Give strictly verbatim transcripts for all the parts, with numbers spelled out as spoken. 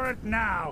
for it now!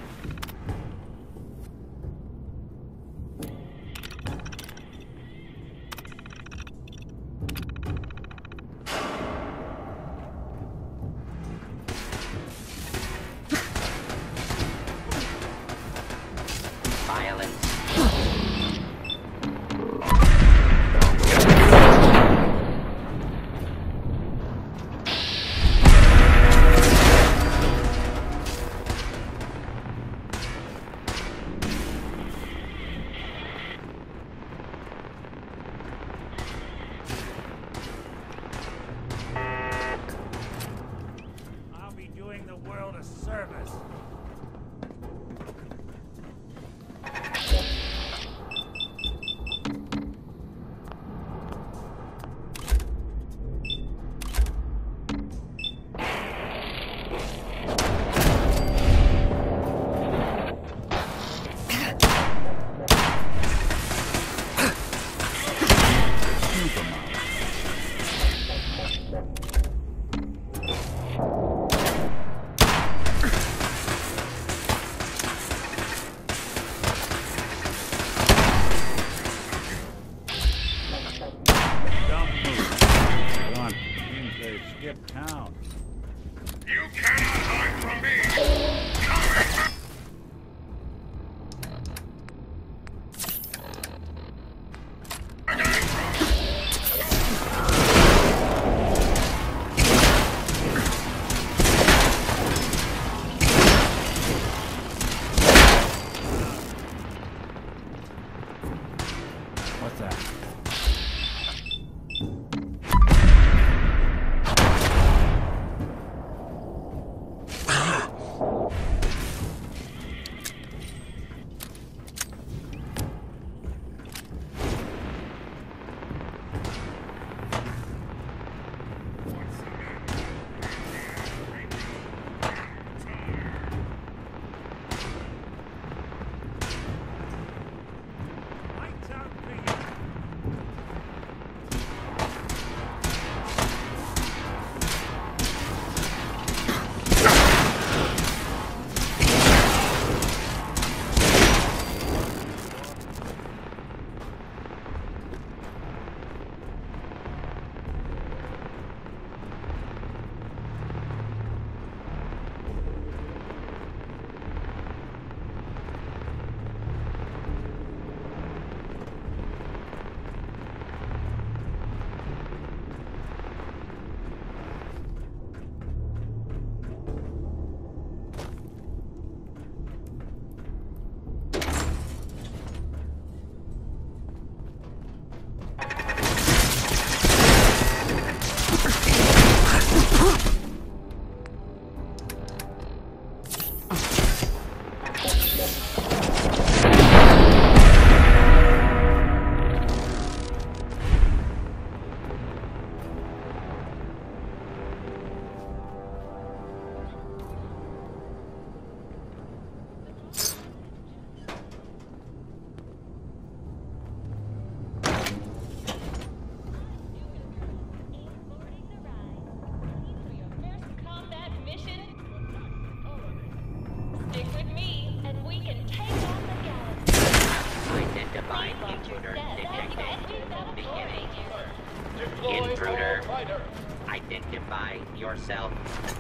Identify yourself.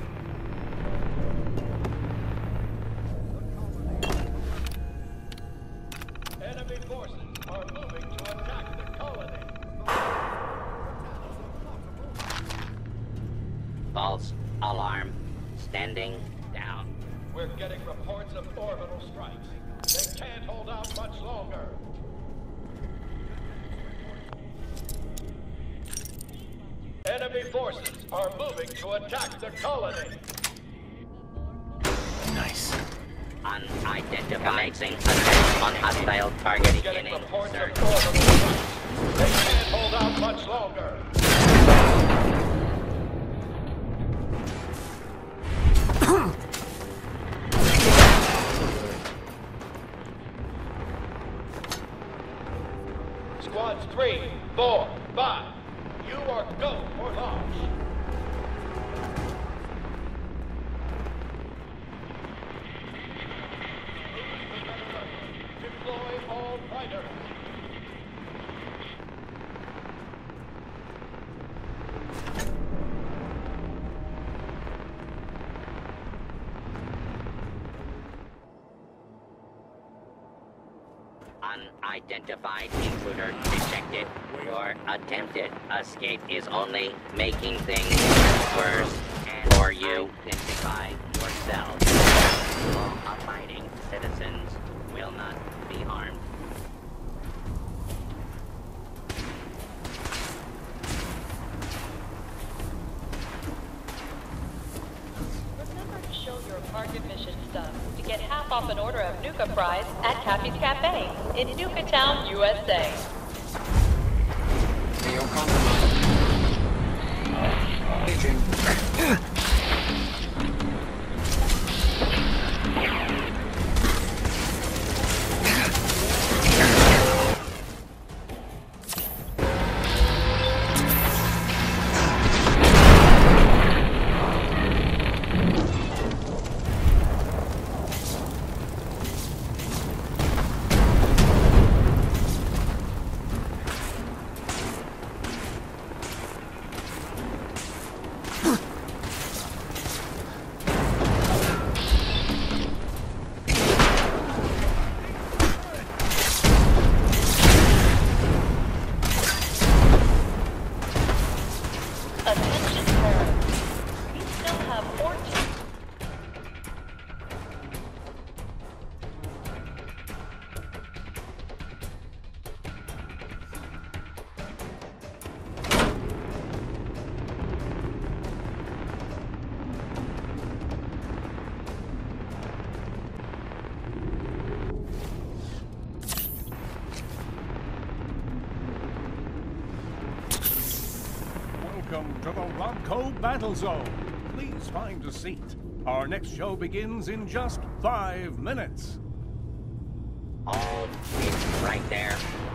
Enemy forces are moving to attack the colony. False alarm. Standing down. We're getting reports of orbital strikes. They can't hold out much longer. Enemy forces are moving to attack the colony. Nice. Unidentified. Commencing attack on hostile target beginning. Reports of orbital strikes. They can't hold out much longer. Squads three, four, five. You are go for launch. Unidentified intruder detected. Your attempted escape is only making things worse. And for you, identify yourself. All abiding citizens will not be harmed. Remember to show your park admission stub to get half off an order of Nuka fries at Cappy's Cafe in Nuka Town, U S A. Neo compromised. Paging. Attention parents, we still have fourteen. Welcome to the Robco Battle Zone. Please find a seat. Our next show begins in just five minutes. Oh, it's right there.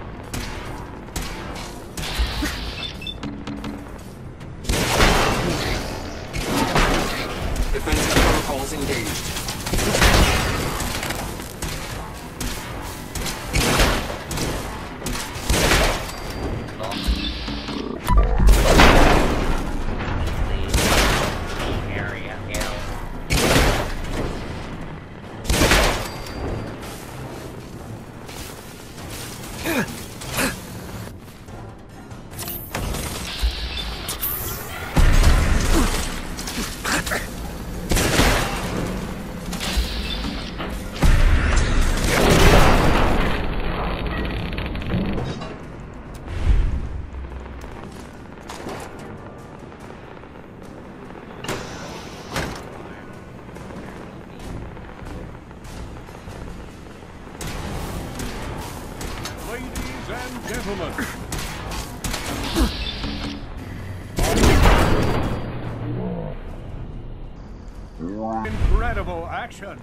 Defensive protocols engaged. Ladies and gentlemen. Incredible action.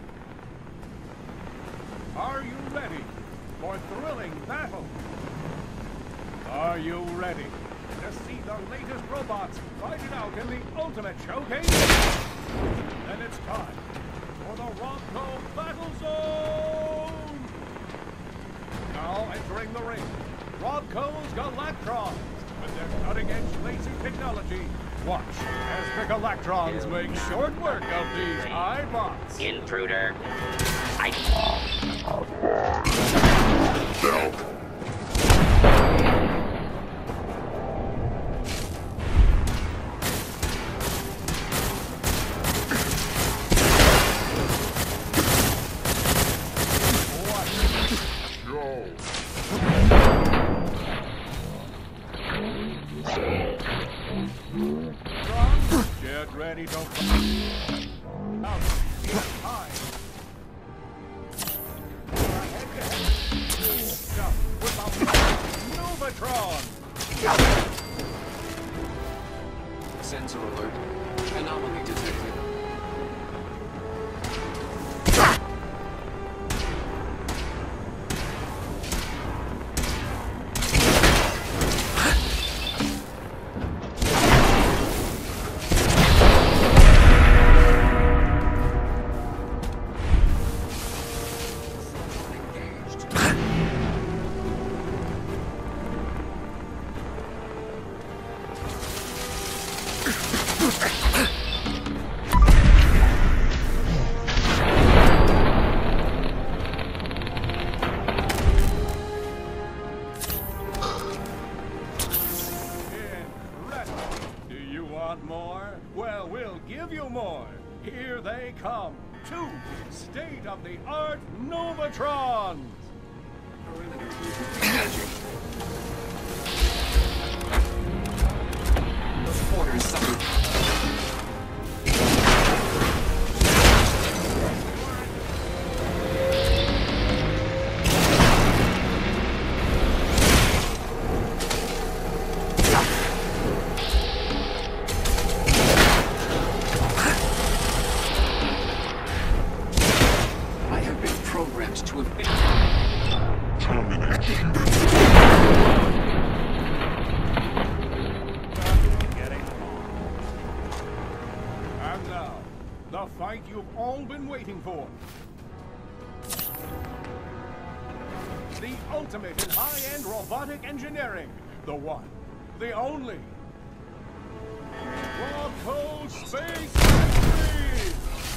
Are you ready for thrilling battle? Are you ready to see the latest robots fight it out in the ultimate showcase? Then it's time for the Robco Battle Zone! Now entering the ring, Robco's Galactrons with their cutting-edge laser technology. Watch as the Galactrons make short work of these iBots. Intruder. I... Get ready, don't come out. It's time. Head to head. Jump with a Novatron. Sensor alert. Anomaly detected. Want more? Well, we'll give you more. Here they come. Two state-of-the-art Novatrons. Magic. Those quarters suffered. The fight you've all been waiting for. The ultimate in high-end robotic engineering. The one, the only. Robco Spacetime!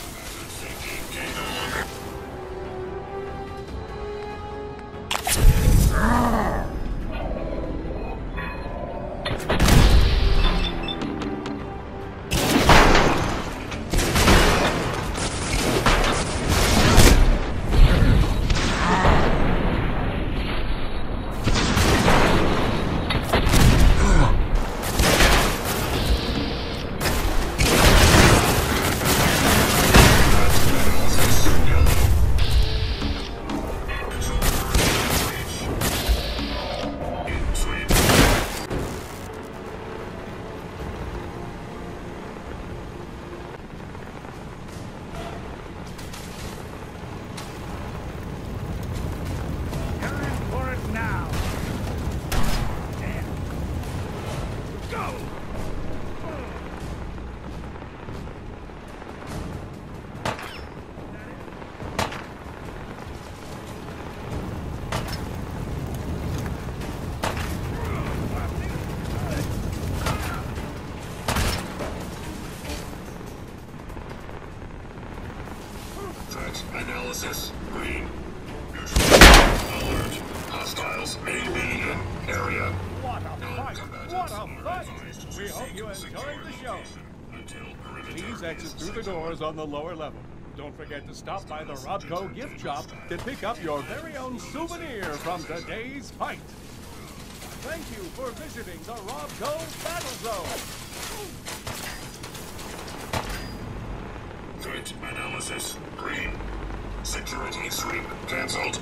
Analysis green. Neutral. Alert. Hostiles may be in area. What a fight! What a fight! We hope you enjoyed the show. Please exit through the doors on the lower level. Don't forget to stop by the Robco gift shop to pick up your very own souvenir from today's fight. Thank you for visiting the Robco Battle Zone. Threat analysis green. Security sweep cancelled.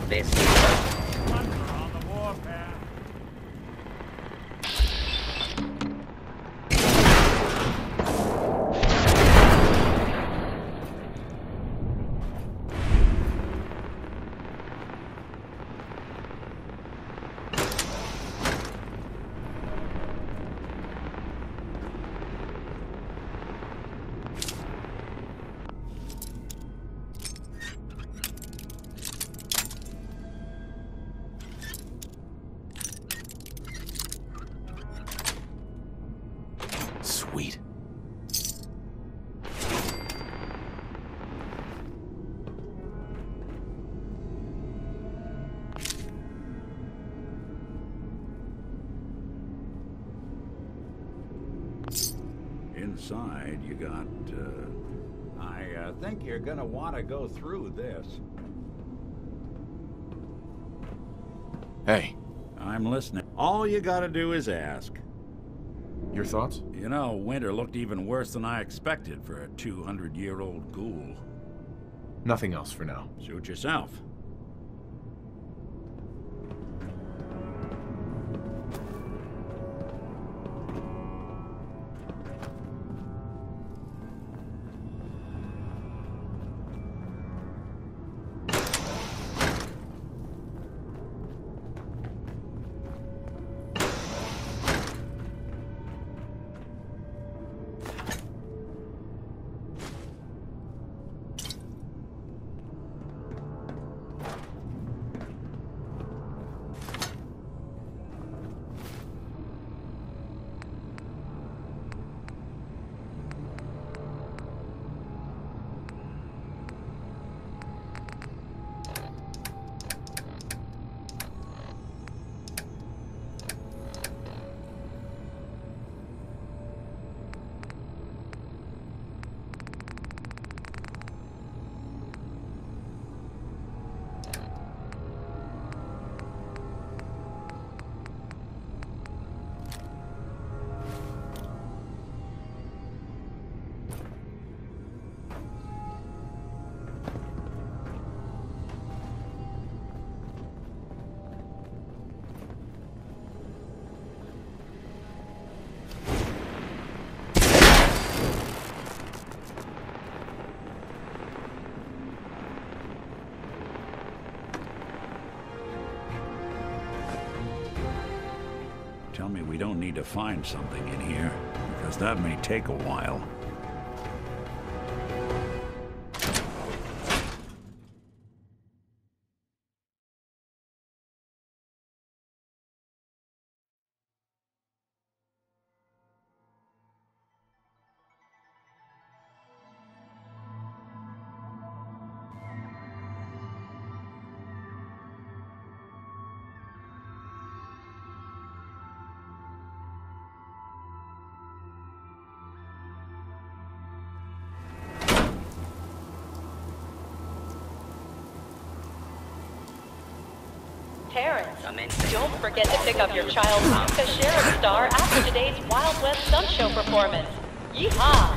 this. Plunder on the warpath. Sweet. Inside, you got, uh... I uh, think you're gonna want to go through this. Hey, I'm listening. All you gotta do is ask. your thoughts? You know, winter looked even worse than I expected for a two hundred year old ghoul. Nothing else for now. Suit yourself. Tell me we don't need to find something in here, because that may take a while. Terrence, Come in. don't forget to pick up your child's Nuka Sheriff Star after today's Wild West Stunt Show performance. Yeehaw!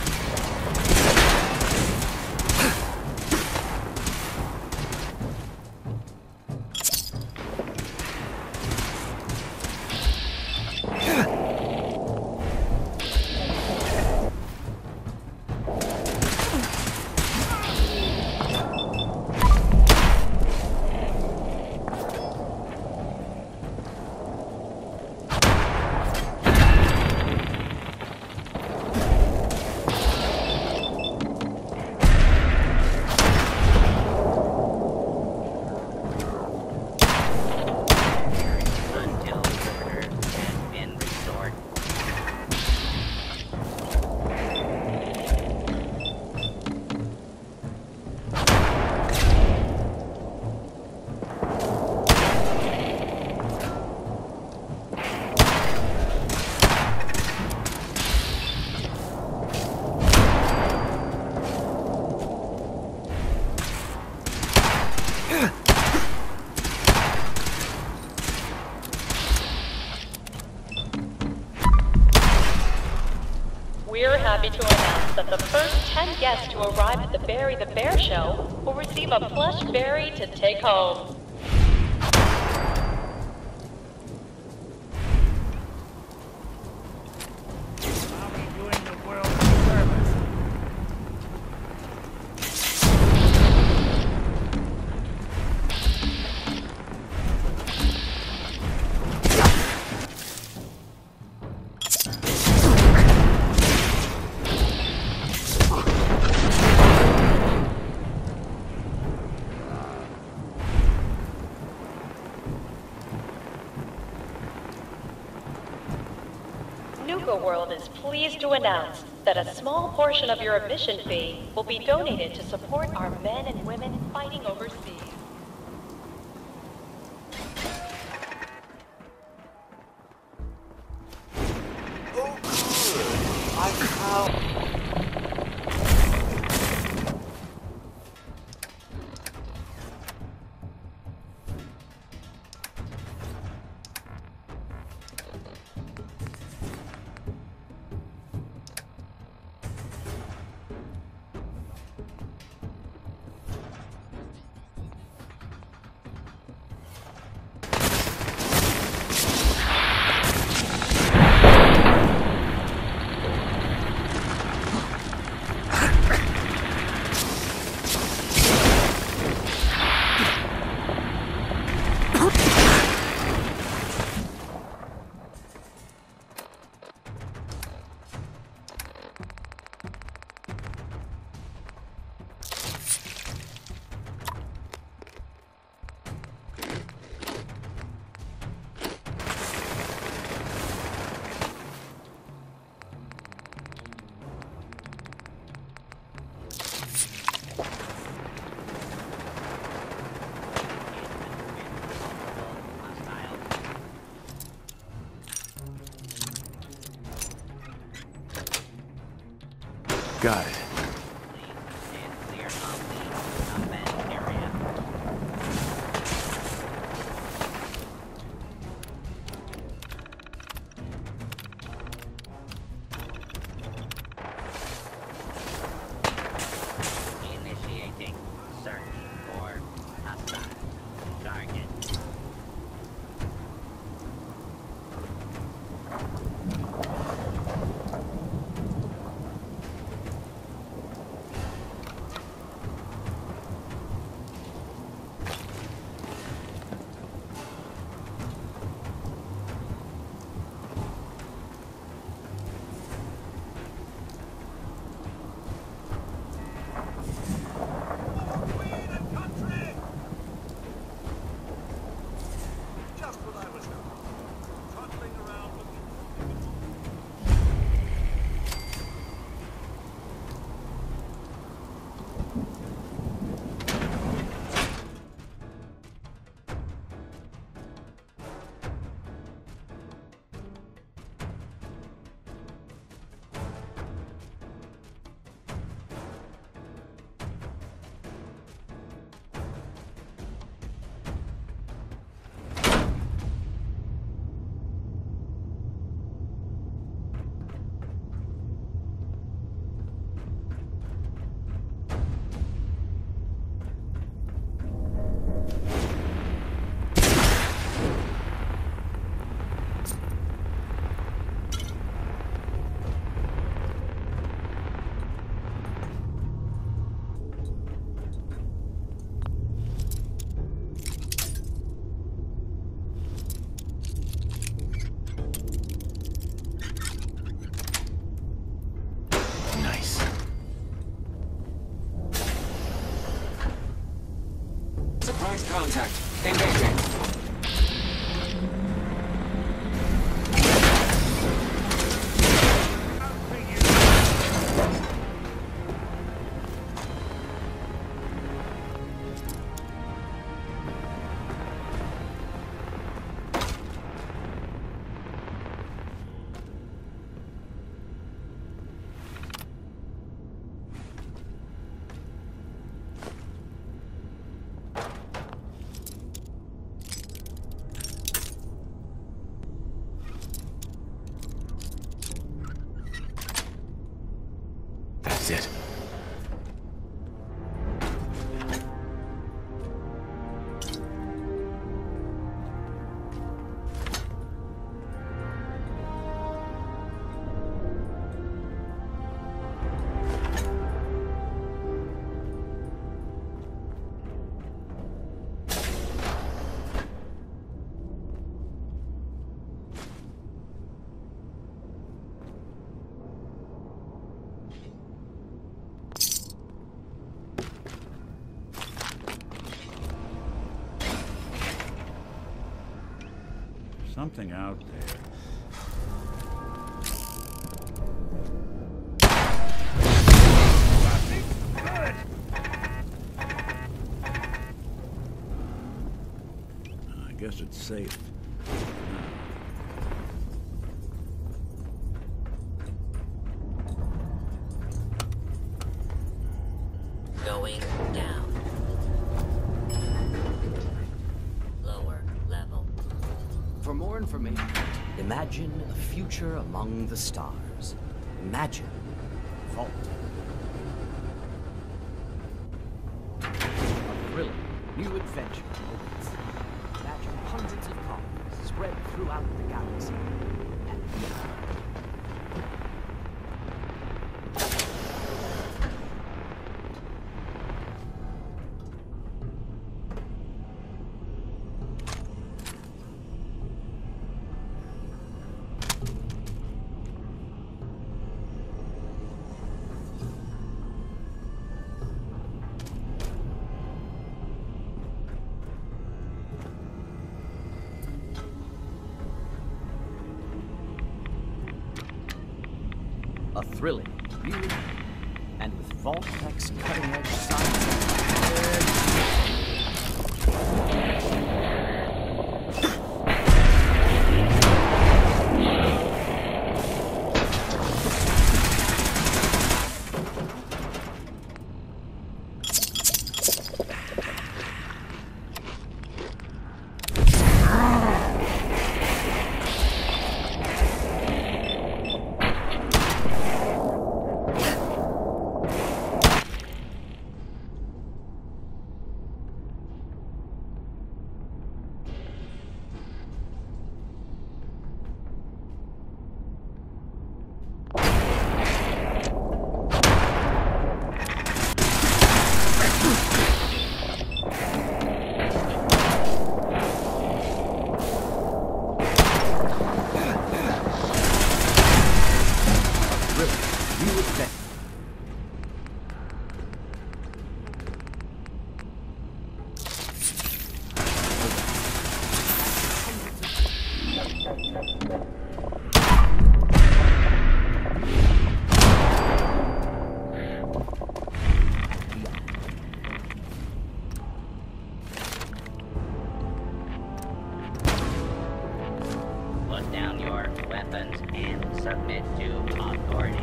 Until order has been restored. We're happy to announce that the first ten guests to arrive at the Barry the Bear Show will receive a plush berry to take home. Nuka World is pleased to announce that a small portion of your admission fee will be donated to support our men and women fighting overseas. Oh, good. I found... Got it. Initiating search for hostile target. Surprise contact. Engaging. That's it. Something out there. guess it's safe. Going down. Lower level. For more information, imagine a future among the stars. Imagine Vault. A thrilling new adventure awaits. Imagine hundreds of colonies spread throughout the galaxy. And beyond. A thrilling, new, and with Vault-Tech's cutting-edge science. Put down your weapons and submit to authority.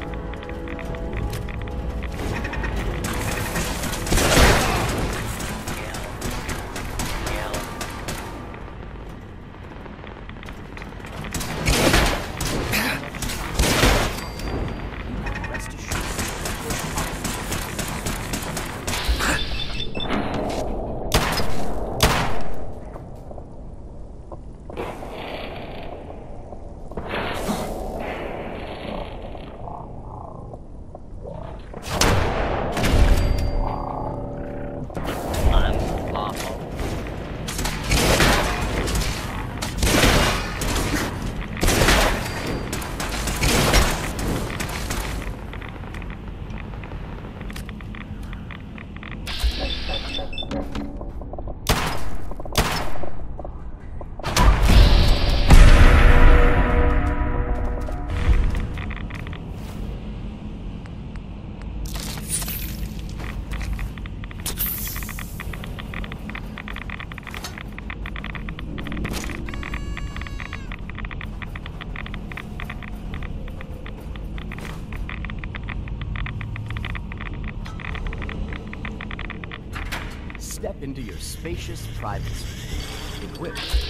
Step into your spacious private suite, equipped.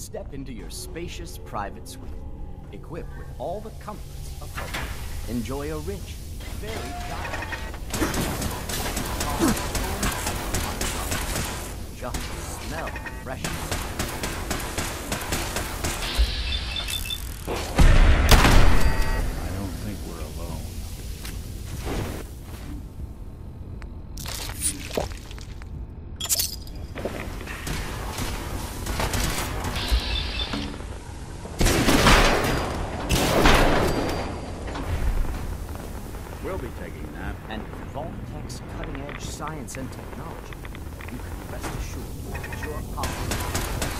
Step into your spacious private suite, equipped with all the comforts of home. Enjoy a rich, varied diet. Just smell refreshing. I don't think we're alone. We'll be taking that. And with Vault-Tech's cutting-edge science and technology, you can rest assured that your power.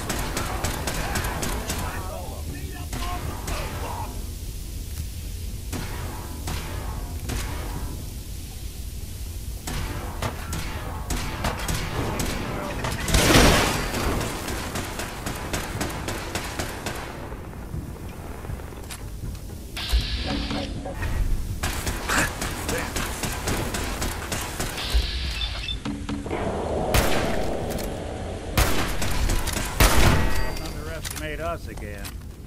Made us again.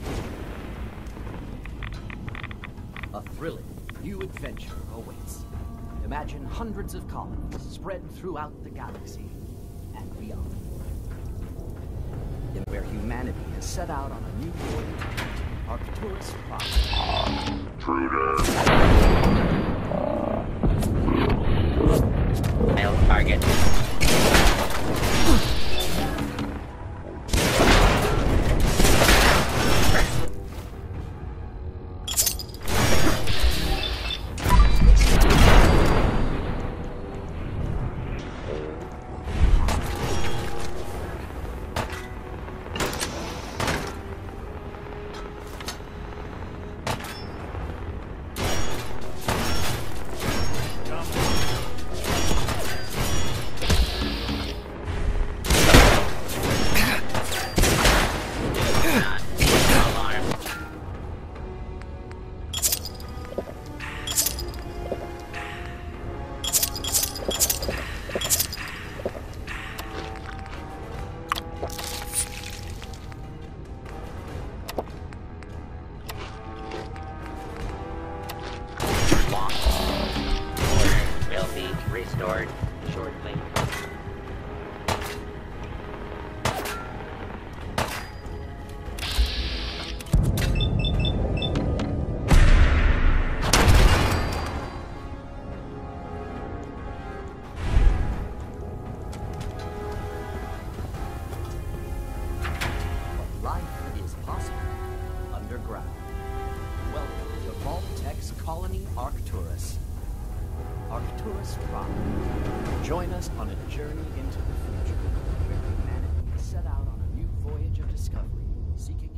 A thrilling new adventure awaits. Imagine hundreds of colonies spread throughout the galaxy and beyond. And where humanity has set out on a new voyage, Arcturus Prime. Intruder. Failed target. Restored shortly. But life is possible underground. Welcome to Vault-Tech's colony Arcturus. Arcturus Prime. Join us on a journey into the future, where humanity set out on a new voyage of discovery, seeking